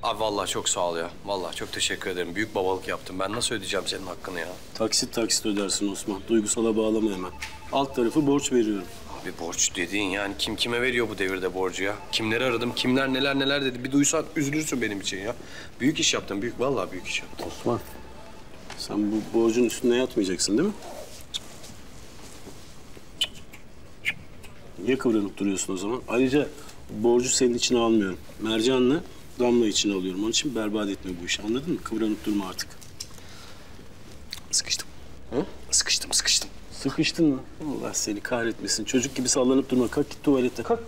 Abi vallahi çok sağ ol ya. Vallahi çok teşekkür ederim. Büyük babalık yaptım. Ben nasıl ödeyeceğim senin hakkını ya? Taksit taksit ödersin Osman. Duygusala bağlama hemen. Alt tarafı borç veriyorum. Abi borç dediğin yani kim kime veriyor bu devirde borcu ya? Kimleri aradım, kimler neler dedi. Bir duysan üzülürsün benim için ya. Büyük iş yaptım, büyük. Vallahi büyük iş yaptım. Osman, sen bu borcun üstüne yatmayacaksın değil mi? Niye kıvranıp duruyorsun o zaman? Ayrıca borcu senin içine almıyorum. Mercan'la Damla içine alıyorum. Onun için berbat etme bu işi. Anladın mı? Kıvranıp durma artık. Sıkıştım. Hı? Sıkıştım. Sıkıştın mı? Allah seni kahretmesin. Çocuk gibi sallanıp durma. Kalk git tuvalete. Kalk.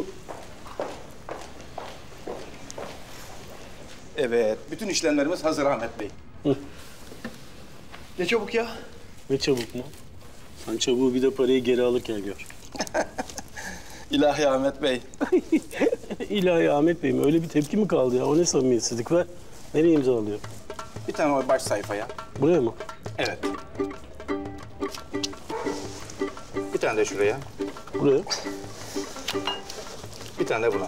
Evet, bütün işlemlerimiz hazır Ahmet Bey. Hı. Ne çabuk ya. Ne çabuk mu? Sen çabuğu bir de parayı geri alırken gör. İlahi Ahmet Bey. İlahi Ahmet Bey'im öyle bir tepki mi kaldı ya? O ne samimiyetsizlik ver. Nereye imza alıyor? Bir tane o baş sayfaya. Buraya mı? Evet. Bir tane de şuraya. Buraya. Bir tane de buna.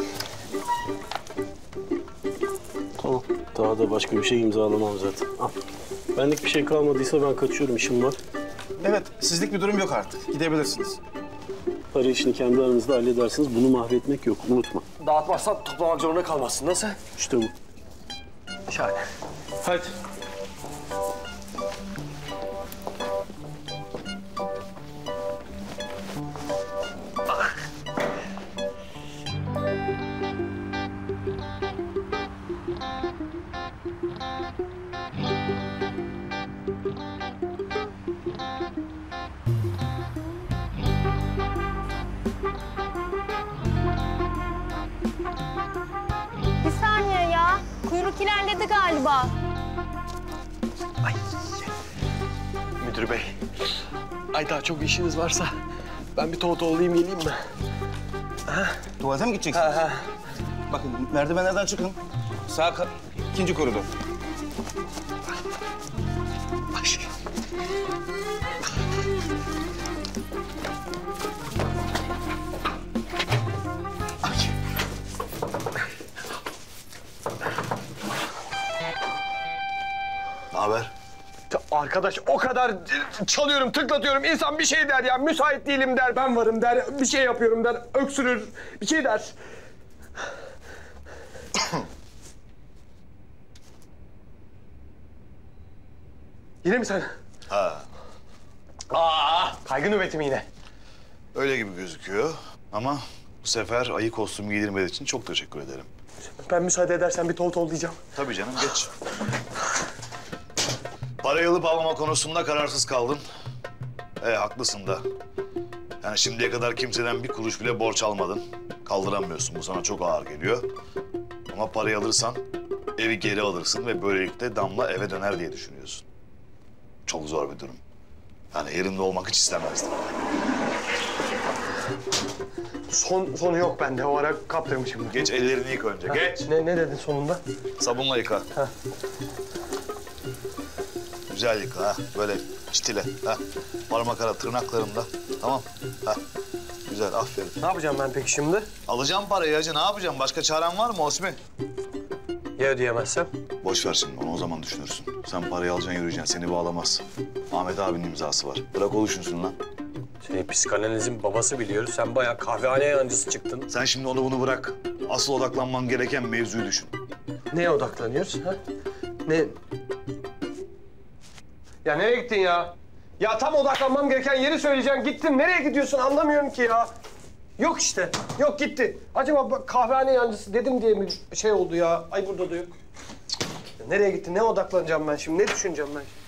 Tamam. Daha da başka bir şey imzalamam zaten. Al. Benlik bir şey kalmadıysa ben kaçıyorum. İşim var. Evet, sizlik bir durum yok artık. Gidebilirsiniz. Para işini kendi aranızda halledersiniz. Bunu mahvetmek yok. Unutma. Dağıtmazsan toplamak zorunda kalmazsın. Nasıl? İşte bu. Şahane. Hadi. Bir saniye ya. Kuyruk ilerledi galiba. Ay. Müdür bey. Ay daha çok işiniz varsa ben bir olayım geleyim mi? Tuvalete mi gideceksiniz? Ha. Bakın, merdivenlerden çıkın. İkinci koridor. Ay. Ne haber? Arkadaş o kadar çalıyorum, tıklatıyorum. İnsan bir şey der ya. Müsait değilim der, ben varım der. Bir şey yapıyorum der, öksürür. Bir şey der. Yine mi sen? Ha, Kaygı nöbeti mi yine? öyle gibi gözüküyor. Ama bu sefer ayı kostümü giydirmediğin için çok teşekkür ederim. Ben müsaade edersen bir diyeceğim. Tabii canım, geç. Parayı alıp almama konusunda kararsız kaldın. Haklısın da. Yani şimdiye kadar kimseden bir kuruş bile borç almadın. Kaldıramıyorsun, bu sana çok ağır geliyor. Ama parayı alırsan evi geri alırsın ve böylelikle Damla eve döner diye düşünüyorsun. Çok zor bir durum. Yani yerinde olmak hiç istemezdim. Sonu yok bende. O ara kaptırmışım. Geç ellerini yık önce, geç. Ne dedin sonunda? Sabunla yıka. Heh. Güzel yıka ha, böyle çitile ha. Parmak ara tırnaklarında, tamam. Ha. Güzel, aferin. Ne yapacağım ben peki şimdi? Alacağım parayı hacı, ne yapacağım? Başka çaren var mı Osmi? Ya ödeyemezsem? Boş ver şimdi, onu o zaman düşünürsün. Sen parayı alacaksın, yürüyeceksin, seni bağlamaz. Ahmet abinin imzası var. Bırak o düşünsün lan. Seni psikanalizin babası biliyoruz. Sen bayağı kahvehane yancısı çıktın. Sen şimdi onu bunu bırak. Asıl odaklanman gereken mevzuyu düşün. Neye odaklanıyoruz ha? Ne? Ya nereye gittin ya? Ya tam odaklanmam gereken yeri söyleyeceksin. Gittin. Nereye gidiyorsun anlamıyorum ki ya. Yok işte. Yok gitti. Acaba kahvehane yancısı dedim diye mi şey oldu ya? Ay burada da yok. Ya nereye gitti? Ne odaklanacağım ben şimdi? Ne düşüneceğim ben şimdi?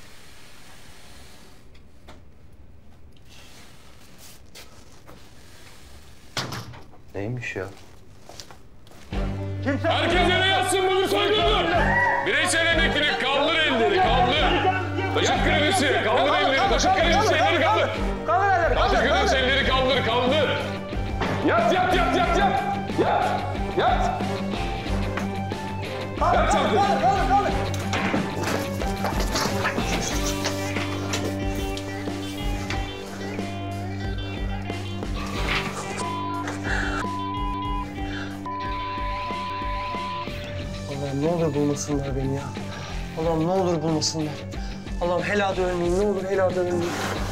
Neymiş ya? Herkes yere yatsın, bunu soygundur. Bireysel emeklilik, kaldır elleri, kaldır. Taşıt kredisi, kaldır elleri, taşıt kredisi, elleri kaldır. Kaldır elleri. Taşıt kredisi, elleri kaldır, kaldır. Yat. Yat. Yat çabuk. Kaldır. Allah'ım ne olur bulmasınlar beni ya. Allah'ım ne olur bulmasınlar. Allah'ım helada ölmeyeyim, ne olur helada ölmeyeyim.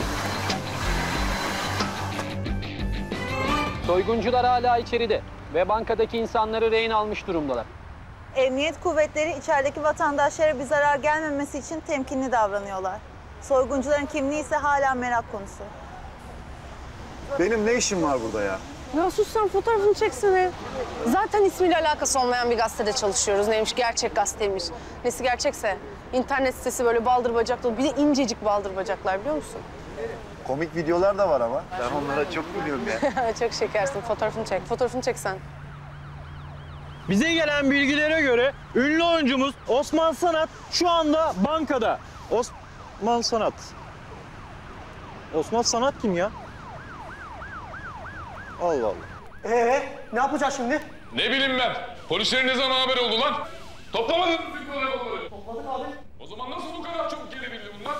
Soyguncular hala içeride ve bankadaki insanları rehin almış durumdalar. Emniyet kuvvetleri içerideki vatandaşlara bir zarar gelmemesi için temkinli davranıyorlar. Soyguncuların kimliği ise hala merak konusu. Benim ne işim var burada ya? Ya sus sen fotoğrafını çeksene. Zaten ismiyle alakası olmayan bir gazetede çalışıyoruz. Neymiş? Gerçek gazeteymiş. Nesi gerçekse. İnternet sitesi böyle baldır bacaklı. Bir de incecik baldır bacaklar biliyor musun? Komik videolar da var ama. Ben onlara çok gülüyorum ya. Çok şekersin. Fotoğrafını çek. Fotoğrafını çek sen. Bize gelen bilgilere göre ünlü oyuncumuz Osman Sanat şu anda bankada. Osman Sanat. Osman Sanat kim ya? Allah Allah. Ne yapacağız şimdi? Ne bileyim ben. Polislerin ne zaman haber oldu lan? Toplamadınız mı bu telefonları? Topladık abi. O zaman nasıl bu kadar çabuk gelebildi bunlar?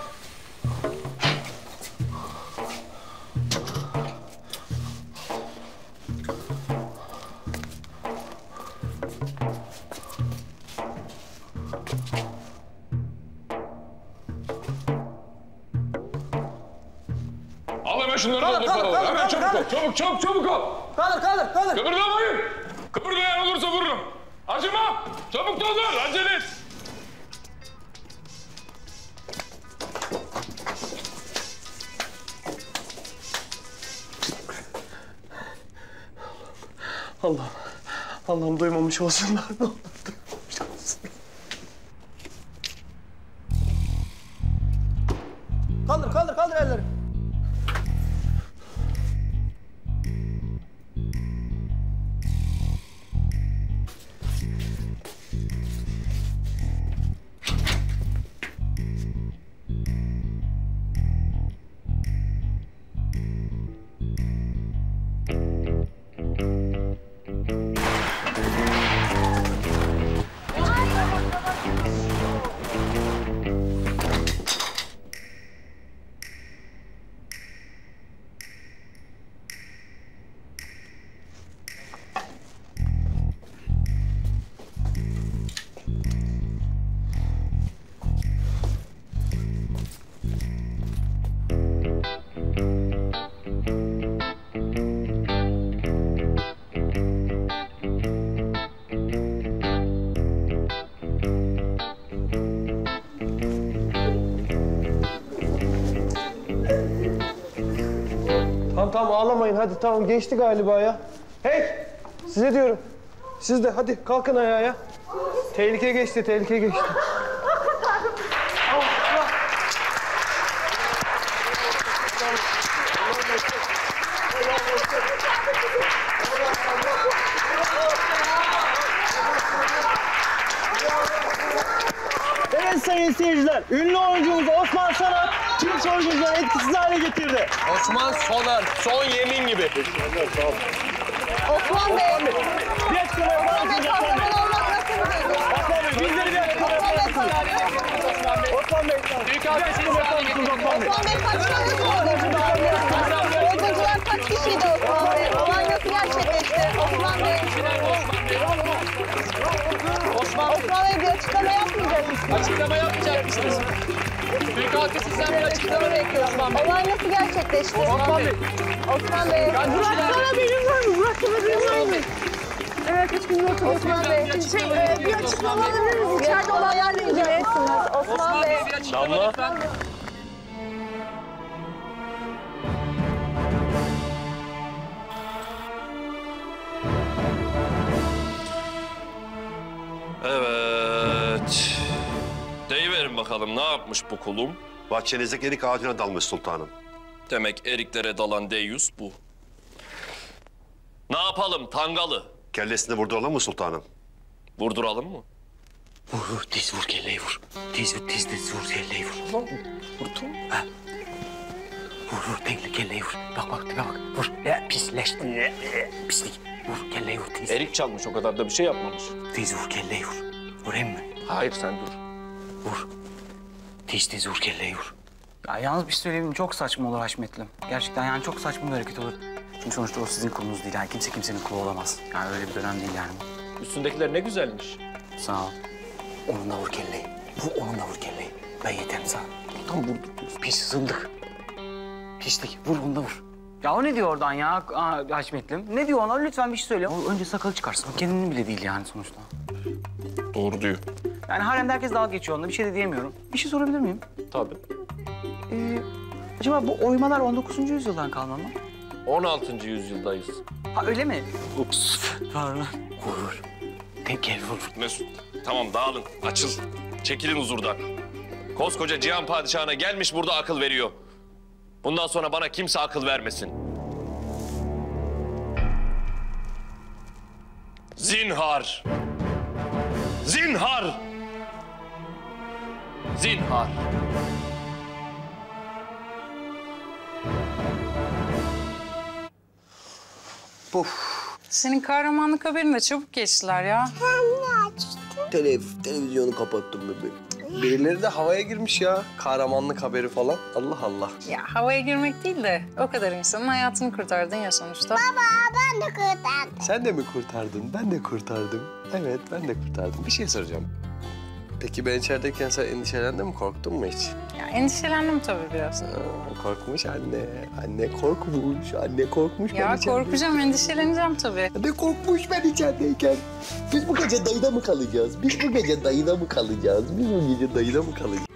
Al hemen şunları al bu paraları. Hemen çabuk ol. Çabuk ol. Kaldır. Kıpırdamayın. Kıpırdayan olursa vururum. Acıma. Çabuk doldur. Acele et. Allah'ım duymamış olsunlar. Ne olur duymamış olsunlar. Kaldır elleri. Tamam ağlamayın hadi tamam geçti galiba ya. Hey size diyorum. Siz de hadi kalkın ayağa ya. Tehlike geçti. Evet sayın seyirciler, ünlü oyuncumuz Osman Sanat tüm soyguncuları etkisiz hale getirdi. Osman Soner, son yemin gibi. Osman Bey! Bir açıklama yapar mısınız Osman Bey? Kahraman olmak nasıl bir duygu? Osman Bey, bizleri bir açıklama yapar mısınız? Osman Bey, bir açıklama yapar mısınız Osman Bey? Osman Bey kaç kişiydi soyguncular? Soyguncular kaç kişiydi Osman Bey? Olay nasıl gerçekleşti? Osman Bey! Osman Bey bir açıklama yapmayacak mısınız? Açıklama yapmayacak mısınız? Türk halkı sizden bir açıklama bekliyor Osman Bey. Olay nasıl gerçekleşti? Osman Bey. Osman Bey! Bıraksana benim var mı? Bıraksana benim var mı? Evet, 3 gün oturdu. Osman Bey! Bir açıklama alabilir miyiz? İçeride olaylarla ilgilenirsiniz. Osman Bey! Bir açıklama lütfen. Evet. Deyiverin bakalım ne yapmış bu kulum? Bahçenizdeki erik ağacına dalmış sultanım. Demek eriklere dalan deyyus bu. Ne yapalım Tangalı? Kellesini vurduralım mı sultanım? Vurduralım mı? Vur, diz vur, kelleyi vur. Diz vur, kelleyi vur. Ulan vurdum. Ha. Vur, kelleyi vur. Bak, tipe bak. Vur. Pisleşti. Pislik. Vur, kelleyi vur, diz. Erik çalmış, o kadar da bir şey yapmamış. Diz vur, kelleyi vur. Vurayım mı? Hayır, sen dur. Vur. Diz vur, kelleyi vur. Ya yalnız bir şey söyleyeyim çok saçma olur Haşmet'lim. Gerçekten yani çok saçma bir hareket olur. Çünkü sonuçta o sizin kulunuz değil. Yani kimse kimsenin kulu olamaz. Yani öyle bir dönem değil yani. Üstündekiler ne güzelmiş. Sağ ol. Onunla vur kelleyi. Vur onunla vur kelleyi. Ben yeterim sana. Tam vurdu. Pis zındık. Pislik. Vur onunla vur. Ya o ne diyor oradan ya Haşmetlim? Ne diyor ona? Lütfen bir şey söyle. O önce sakalı çıkarsın. O kendinin bile değil yani sonuçta. Doğru diyor. Yani haremde herkes dalga geçiyor onunla. Bir şey de diyemiyorum. Bir şey sorabilir miyim? Tabii. Acaba bu oymalar 19. yüzyıldan kalma mı? 16. yüzyıldayız. Ha öyle mi? Ups. Pardon. Vur. Gel vur. Mesut, tamam dağılın, açıl. Çekilin huzurdan. Koskoca Cihan Padişahı'na gelmiş burada akıl veriyor. Bundan sonra bana kimse akıl vermesin. Zinhar. Zinhar. Zinhar. Senin kahramanlık haberini de çabuk geçtiler ya. Televizyonu kapattım bebeğim. Birileri de havaya girmiş ya. Kahramanlık haberi falan. Allah Allah. Ya havaya girmek değil de o kadar insanın hayatını kurtardın ya sonuçta. Baba ben de kurtardım. Sen de mi kurtardın? Ben de kurtardım. Evet, ben de kurtardım. Bir şey soracağım. Peki ben içerideyken sen endişelendin mi? Korktun mu hiç? Ya endişelendim tabii biraz. Korkmuş anne. Anne korkmuş. Anne korkmuş. Ya korkacağım, endişeleneceğim tabii. Anne korkmuş ben içerideyken. Biz bu gece dayıda mı kalacağız? Biz bu gece dayıda mı kalacağız?